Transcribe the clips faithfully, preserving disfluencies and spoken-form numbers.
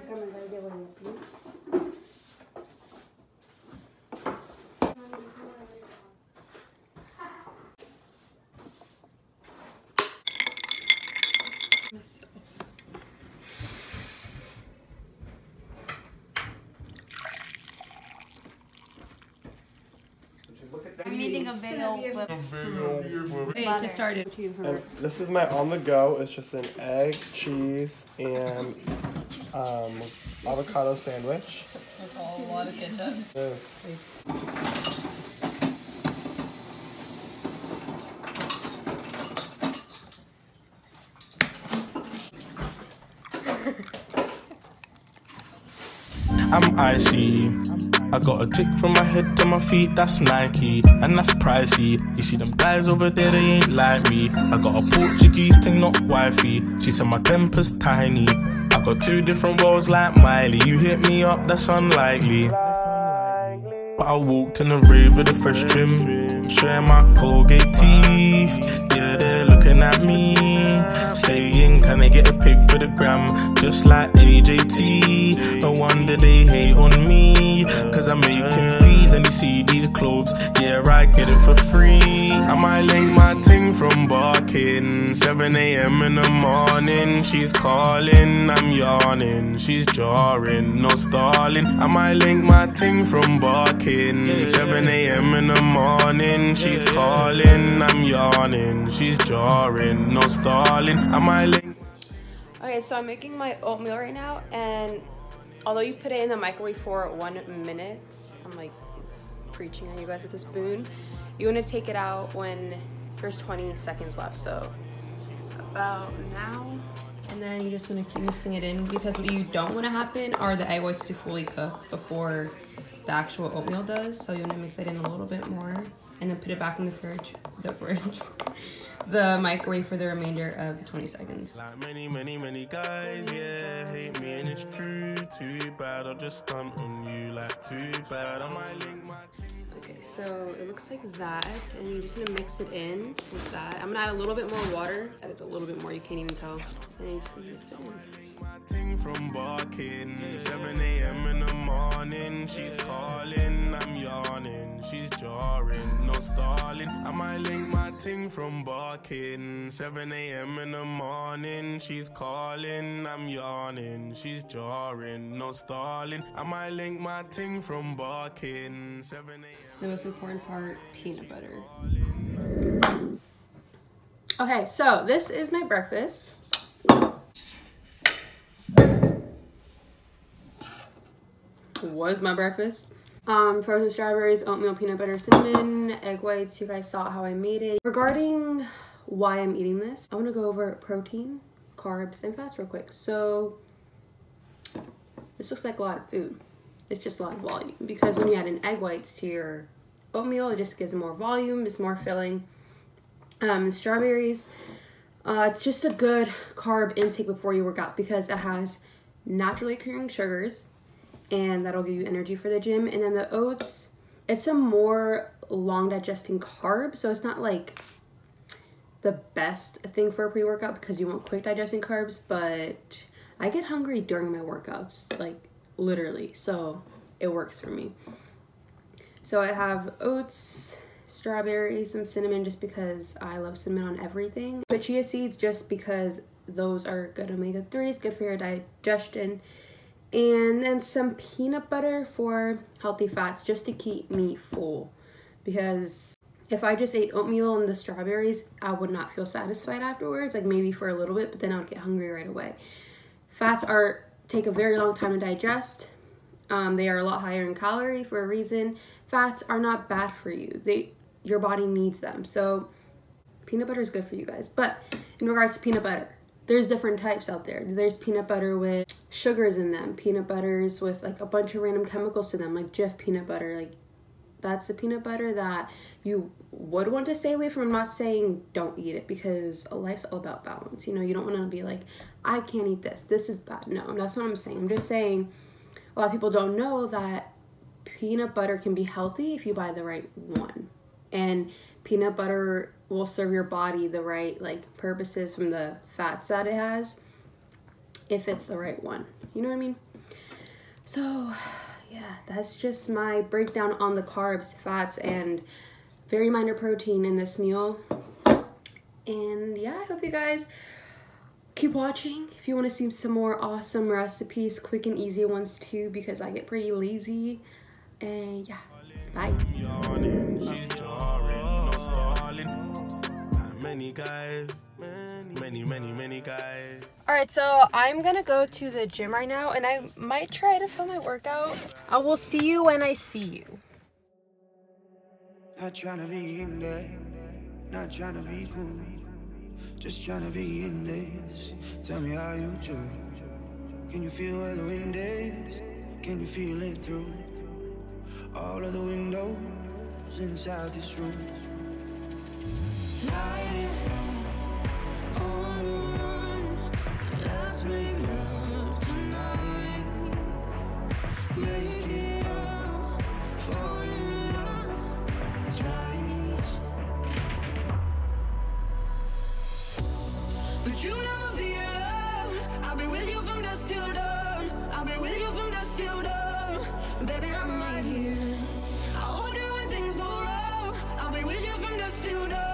I'm eating a big old whip. Hey, it just started. And this is my on the go. It's just an egg, cheese, and um, avocado sandwich. With a lot of ketchup. Yes. I'm icy. I got a tick from my head to my feet, that's Nike, and that's pricey. You see them guys over there, they ain't like me. I got a Portuguese thing, not wifey. She said my temper's tiny. I got two different roles like Miley. You hit me up, that's unlikely. But I walked in the rave with a fresh trim, showing my Colgate teeth. Yeah, they're looking at me, saying, can I get a pic for the gram? Just like A J T. No wonder they hate on me, cause I'm making peas and you see these clothes. Yeah, I get it for free. I might link my ting from barking. seven A M in the morning, she's calling, I'm yawning. She's jarring, no stalling. I might link my ting from barking. seven A M in the morning, she's calling, I'm yawning. She's jarring, no stalling. I might link. Okay, so I'm making my oatmeal right now, and although you put it in the microwave for one minute, I'm like preaching at you guys with a spoon. You want to take it out when there's twenty seconds left, so about now. And then you just want to keep mixing it in, because what you don't want to happen are the egg whites to fully cook before the actual oatmeal does. So you want to mix it in a little bit more, and then put it back in the fridge, the fridge, the microwave for the remainder of twenty seconds. Like many, many, many guys, yeah, hate me and it's true. Too bad, I'll just stunt on you like too bad. I might link my. Okay, so it looks like that, and you're just gonna mix it in with that. I'm gonna add a little bit more water, add a little bit more, you can't even tell. And you're just gonna mix it in. My ting from barking, seven A M in the morning, she's calling, I'm yawning, she's jarring, no stalling. I might link my ting from barking, seven A M in the morning, she's calling, I'm yawning, she's jarring, no stalling. I might link my ting from barking, seven A M. The most important part, peanut butter. Okay, so this is my breakfast. Was my breakfast. Um, frozen strawberries, oatmeal, peanut butter, cinnamon, egg whites. You guys saw how I made it. Regarding why I'm eating this, I want to go over protein, carbs, and fats real quick. So this looks like a lot of food. It's just a lot of volume, because when you add in egg whites to your oatmeal, it just gives it more volume, it's more filling. Um, strawberries, uh, it's just a good carb intake before you work out, because it has naturally occurring sugars, and that'll give you energy for the gym. And then the oats, it's a more long digesting carb, so it's not like the best thing for a pre-workout because you want quick digesting carbs, but I get hungry during my workouts, like literally, so it works for me. So I have oats, strawberries, some cinnamon, just because I love cinnamon on everything, but chia seeds just because those are good omega threes, good for your digestion. And then some peanut butter for healthy fats, just to keep me full, because if I just ate oatmeal and the strawberries, I would not feel satisfied afterwards, like maybe for a little bit, but then I would get hungry right away. Fats are take a very long time to digest. Um, they are a lot higher in calorie for a reason. Fats are not bad for you. They your body needs them. So peanut butter is good for you guys. But in regards to peanut butter, there's different types out there. There's peanut butter with sugars in them, peanut butters with like a bunch of random chemicals to them, like Jif peanut butter. Like that's the peanut butter that you would want to stay away from. I'm not saying don't eat it, because life's all about balance. You know, you don't want to be like, I can't eat this, this is bad. No, that's what I'm saying. I'm just saying a lot of people don't know that peanut butter can be healthy if you buy the right one. And peanut butter will serve your body the right like purposes from the fats that it has. if it's the right one. You know what I mean? So yeah, that's just my breakdown on the carbs, fats, and very minor protein in this meal. And yeah, I hope you guys keep watching if you want to see some more awesome recipes, quick and easy ones too, because I get pretty lazy. And yeah, bye. Many guys, many, many, many guys. All right, so I'm gonna go to the gym right now, and I might try to film my workout. I will see you when I see you. Not trying to be in there, not trying to be cool, just trying to be in this. Tell me how you do. Can you feel where the wind is? Can you feel it through all of the windows inside this room? Light it on the run. Let's make love tonight. Make it up, fall in love twice. But you never be alone. I'll be with you from dusk till dawn. I'll be with you from dusk till dawn. Baby, I'm right here. I'll hold you when things go wrong. I'll be with you from dusk till dawn.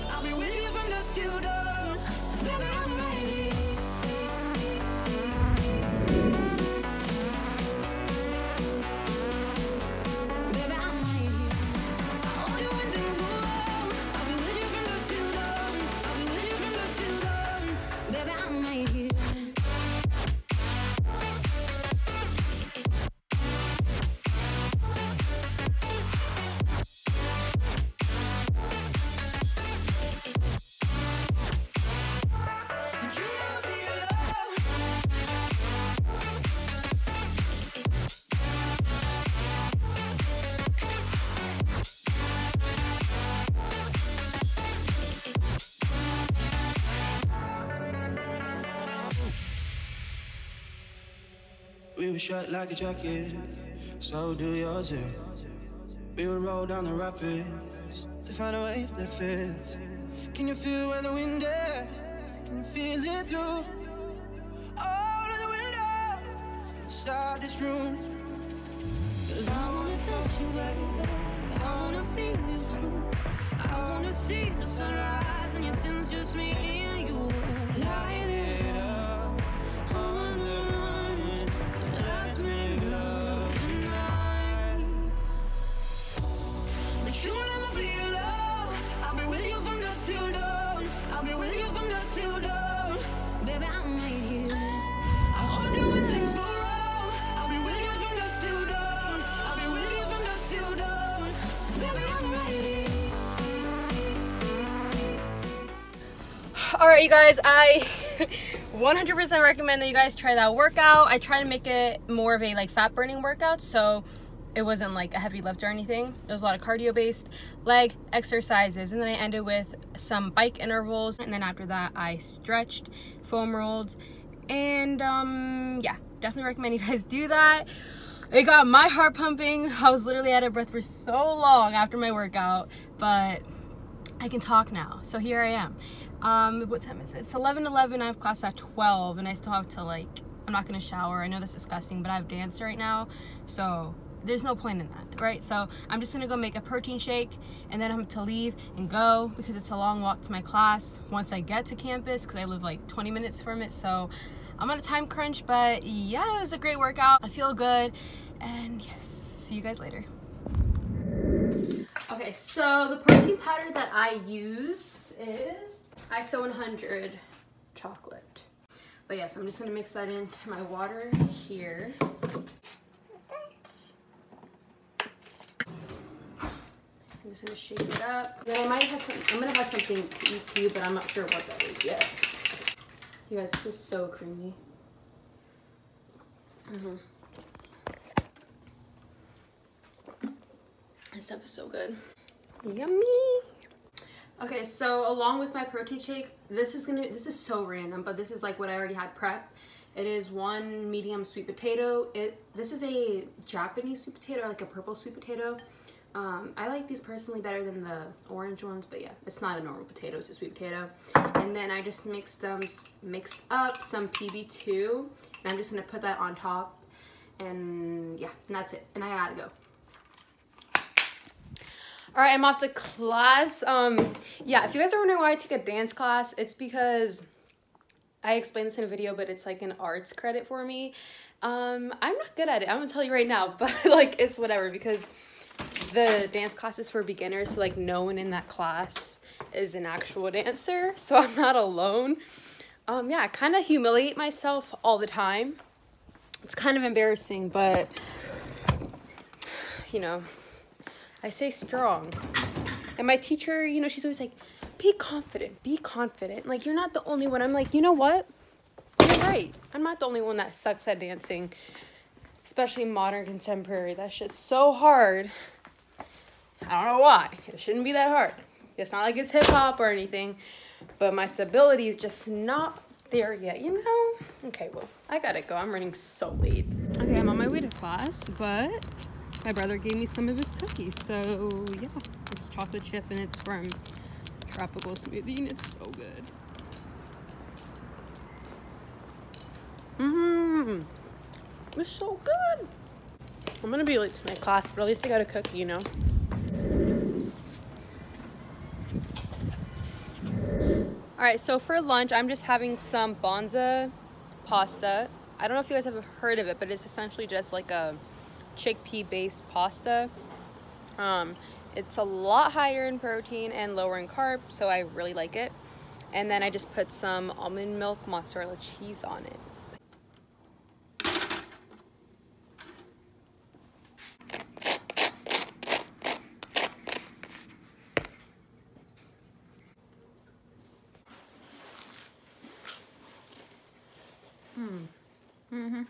We were shut like a jacket, so do yours too. We would roll down the rapids to find a wave that fits. Can you feel where the wind is? Can you feel it through all of the windows inside this room? 'Cause I wanna touch you, baby. I wanna feel you too. I wanna see the sunrise and your sins, just me and you. Light it up on the run. Let's make love tonight. But you'll never be alone. I'll be with you from dusk till dawn. I'll be with you from dusk till dawn. Baby, I'm right here. I'll hold you when things go wrong. I'll be with you from dusk till dawn. I'll be with you from dusk till dawn. Baby, I'm right here. All right, you guys, I one hundred percent recommend that you guys try that workout. I try to make it more of a like fat burning workout, so it wasn't like a heavy lift or anything. It was a lot of cardio based leg exercises, and then I ended with some bike intervals, and then after that I stretched, foam rolled, and um yeah, definitely recommend you guys do that. It got my heart pumping. I was literally out of breath for so long after my workout, but I can talk now, so here I am. Um what time is it? It's eleven eleven. I have class at twelve, and I still have to like, I'm not gonna shower. I know that's disgusting, but I have dance right now, so there's no point in that, right? So I'm just gonna go make a protein shake, and then I'm to leave and go because it's a long walk to my class once I get to campus, because I live like twenty minutes from it. So I'm on a time crunch, but yeah, it was a great workout. I feel good, and yes, see you guys later. Okay, so the protein powder that I use is I S O one hundred chocolate. But yes, I'm just gonna mix that into my water here. I'm just gonna shake it up. Then I might have some, I'm gonna have something to eat too, but I'm not sure what that is yet. You guys, this is so creamy. Mm-hmm. This stuff is so good. Yummy. Okay, so along with my protein shake, this is gonna, this is so random, but this is like what I already had prepped. It is one medium sweet potato. It, this is a Japanese sweet potato, like a purple sweet potato. Um, I like these personally better than the orange ones, but yeah, it's not a normal potato, it's a sweet potato. And then I just mixed them, mixed up some P B two, and I'm just gonna put that on top, and yeah, and that's it. And I gotta go. All right, I'm off to class. Um, yeah, if you guys are wondering why I take a dance class, it's because I explained this in a video, but it's like an arts credit for me. Um, I'm not good at it. I'm gonna tell you right now, but like it's whatever because the dance class is for beginners, so like no one in that class is an actual dancer, so I'm not alone. Um, yeah, I kind of humiliate myself all the time. It's kind of embarrassing, but you know, I stay strong. And my teacher, you know, she's always like, be confident, be confident. Like, you're not the only one. I'm like, you know what? You're right. I'm not the only one that sucks at dancing, especially modern contemporary. That shit's so hard. I don't know why. It shouldn't be that hard. It's not like it's hip hop or anything, but my stability is just not there yet, you know? Okay, well, I gotta go. I'm running so late. Okay, I'm on my way to class, but my brother gave me some of his cookies, so yeah. It's chocolate chip and it's from Tropical Smoothie and it's so good. Mmm, it's so good. I'm gonna be late to my class, but at least I got a cookie, you know? Alright, so for lunch, I'm just having some bonza pasta. I don't know if you guys have heard of it, but it's essentially just like a chickpea based pasta. Um, it's a lot higher in protein and lower in carb, so I really like it. And then I just put some almond milk mozzarella cheese on it. Hmm. Mm-hmm.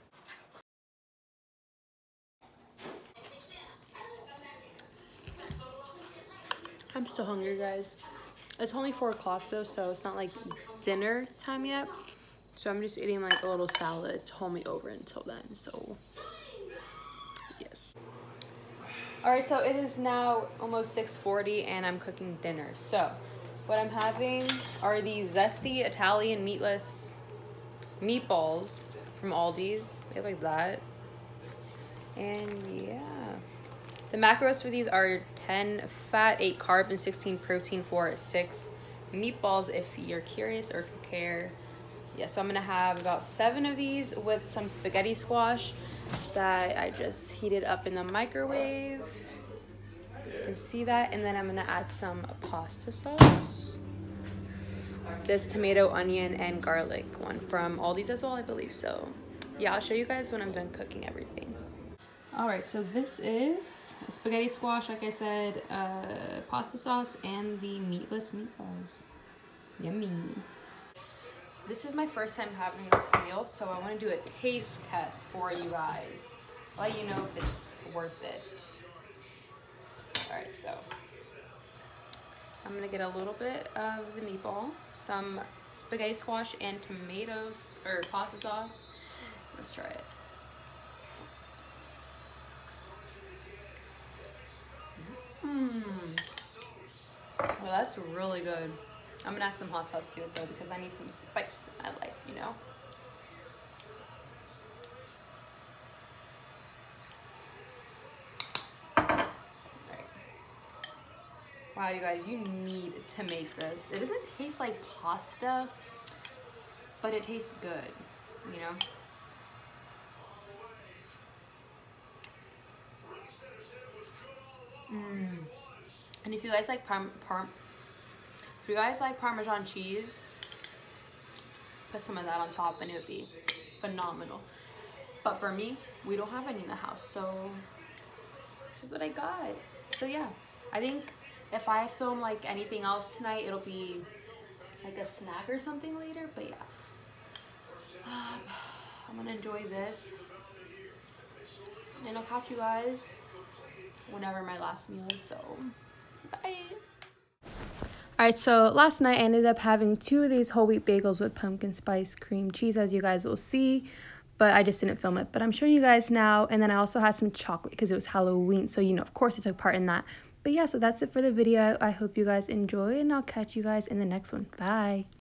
I'm still hungry, guys. It's only four o'clock though, so it's not like dinner time yet. So I'm just eating like a little salad to hold me over until then. So yes. All right, so it is now almost six forty and I'm cooking dinner. So what I'm having are these zesty Italian meatless meatballs from Aldi's. They look like that. And yeah. The macros for these are ten fat, eight carb, and sixteen protein for six meatballs if you're curious or if you care. Yeah, so I'm gonna have about seven of these with some spaghetti squash that I just heated up in the microwave. You can see that. And then I'm gonna add some pasta sauce. This tomato, onion, and garlic one from Aldi's as well, I believe. So yeah, I'll show you guys when I'm done cooking everything. All right, so this is a spaghetti squash, like I said, uh, pasta sauce, and the meatless meatballs. Yummy. This is my first time having this meal, so I want to do a taste test for you guys. I'll let you know if it's worth it. All right, so I'm gonna get a little bit of the meatball, some spaghetti squash, and tomatoes, or pasta sauce. Let's try it. Mmm. Well, that's really good. I'm gonna add some hot sauce to it though because I need some spice in my life, you know? Alright. Wow, you guys, you need to make this. It doesn't taste like pasta, but it tastes good, you know? Mmm. And if you guys like parm, parm, if you guys like Parmesan cheese, put some of that on top and it would be phenomenal. But for me, we don't have any in the house, so this is what I got. So yeah, I think if I film like anything else tonight, it'll be like a snack or something later. But yeah, um, I'm gonna enjoy this, and I'll catch you guys whenever my last meal is. So bye. Alright, so last night I ended up having two of these whole wheat bagels with pumpkin spice cream cheese, as you guys will see. but I just didn't film it. But I'm showing you guys now. And then I also had some chocolate because it was Halloween. So, you know, of course I took part in that. But yeah, so that's it for the video. I hope you guys enjoy, and I'll catch you guys in the next one. Bye.